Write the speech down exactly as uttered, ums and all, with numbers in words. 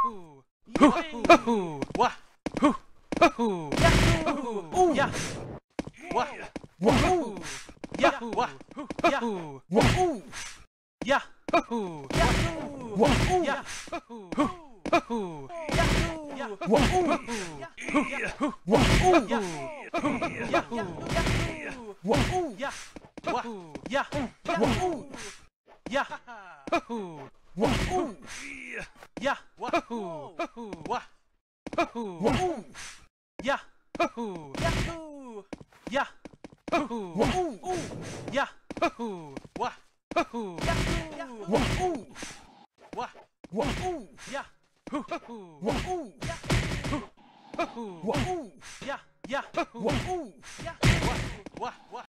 Wahoo! Wahoo! Wah! Hoo! Hoo! Yahoo! Yeah! Wah! Wahoo! Yahoo! Wahoo! Yahoo! Wahoo! Yeah! Wahoo! Yahoo! Wahoo! Yeah! Wahoo! Wahoo! Yahoo! Wahoo! Wahoo! Yahoo! Wahoo! Yeah! Wahoo! Yeah! Wahoo! Yeah! Wahoo! Wahoo! Yeah! Wahoo! Wah! Wahoo! Yeah! Wahoo! Yahoo! Yeah! Wahoo! Yeah! Wahoo! Wah! Yahoo! Wahoo! Wah! Wahoo! Yeah! Wahoo! Wahoo! Wahoo! Yeah! Yeah! Wahoo! Yeah! Wah! Wah! Wah!